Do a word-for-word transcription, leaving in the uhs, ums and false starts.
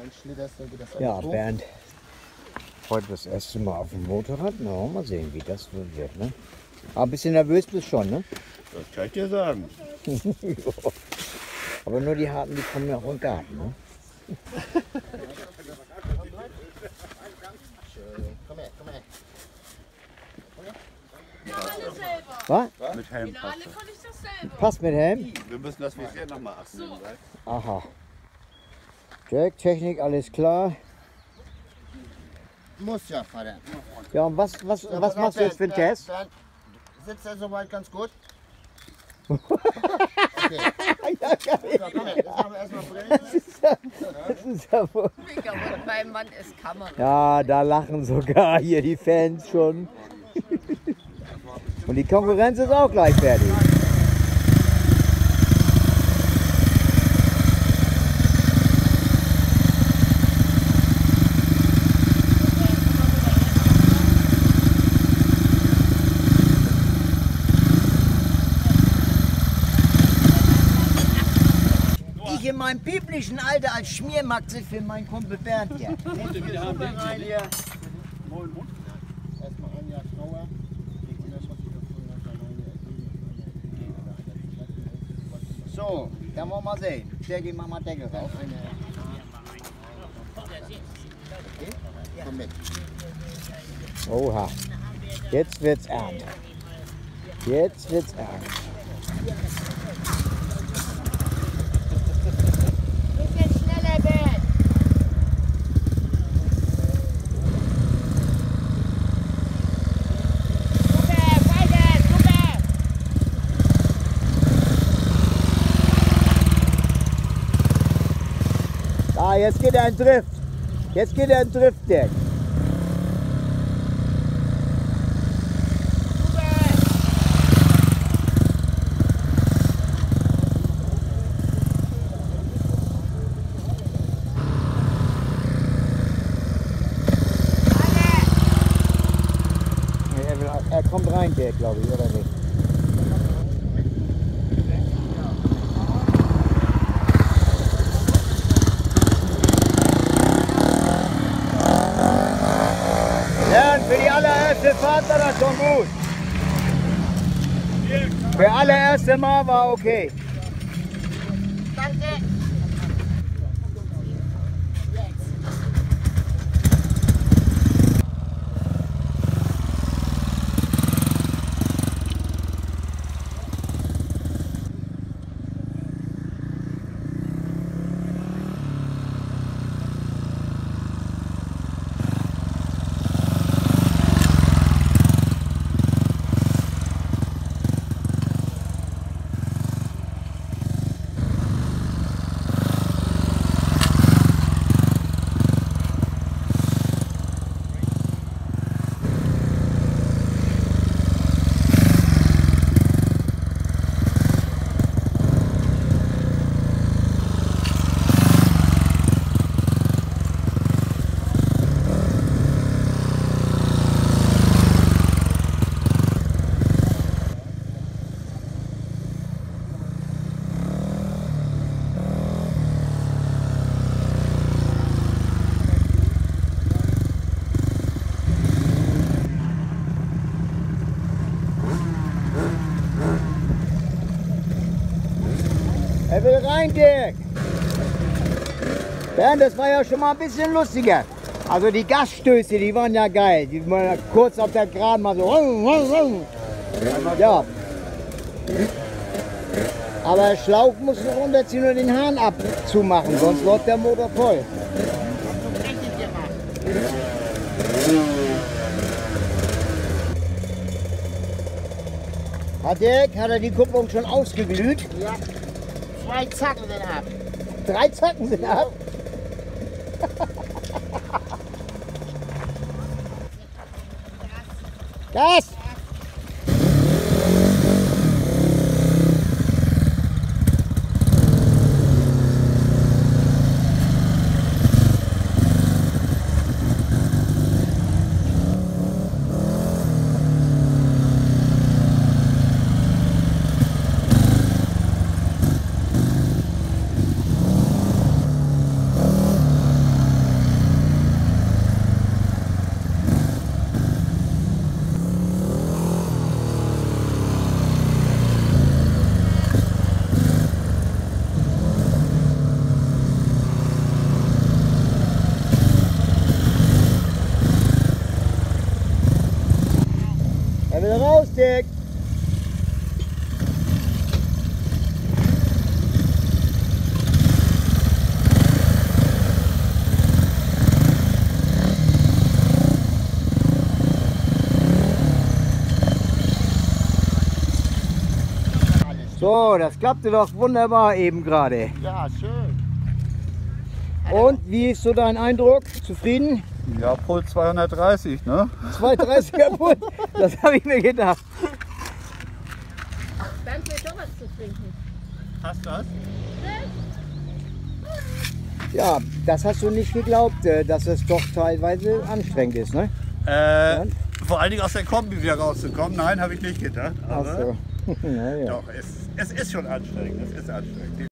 dann schlitterst du wieder das Ja, Bernd, heute das erste Mal auf dem Motorrad. Na, mal sehen, wie das wohl wird. Ne? Aber ein bisschen nervös bist schon, ne? Das kann ich dir sagen. Aber nur die Harten, die kommen ja auch im Garten. Ne? Komm her, komm her. Was? Mit Helm passt Alle kann ich das selber. Passt mit Helm? Wir müssen das Visier nochmal achten. Aha. Jack, Technik, alles klar. Muss ja, Vater. Ja, und was, was, So, was pass auf, machst du jetzt für einen Bernd, Test? Bernd, sitzt er soweit ganz gut? Okay. So, komm her, jetzt haben wir erstmal Brillen. Das ist ja wohl. Und beim Mann ist Kamera. Ja, da lachen sogar hier die Fans schon. Und die Konkurrenz ist auch gleich fertig. Ich in meinem biblischen Alter als Schmiermatze für meinen Kumpel Bernd hier. Erstmal ein Jahr Trauer. So, dann wollen wir mal sehen. Der geht mal mal Deckel rauf. Okay? Komm mit. Oha. Jetzt wird's ernst. Jetzt wird's ernst. Bisschen schneller werden. Super, weiter, super. Ah, jetzt geht er in Drift. Jetzt geht er in Driftdeck. Er, will, er kommt rein, der, glaube ich, oder nicht? Ja, für die allererste Fahrt war das schon gut. Für allererste Mal war okay. Danke. Er will rein, Dirk. Bernd, das war ja schon mal ein bisschen lustiger. Also die Gaststöße, die waren ja geil. Die waren ja kurz auf der Geraden mal so. Ja. Aber der Schlauch muss runterziehen und den Hahn abzumachen, sonst läuft der Motor voll. Hat Dirk, hat er die Kupplung schon ausgeglüht? Ja. Zwei Zacken sind ab. Drei Zacken sind ab. Gas! Oh, das klappte doch wunderbar eben gerade. Ja, schön. Und wie ist so dein Eindruck? Zufrieden? Ja, Puls zweihundertdreißig, ne? zweihundertdreißiger Pult, das habe ich mir gedacht. Bernd will doch was zu trinken. Hast du das? Ja, das hast du nicht geglaubt, äh, dass es doch teilweise anstrengend ist, ne? Äh, vor allen Dingen aus der Kombi wieder rauszukommen. Nein, habe ich nicht gedacht. Ach Aber so. Ja, ja. doch, es, es ist schon anstrengend. Es ist anstrengend.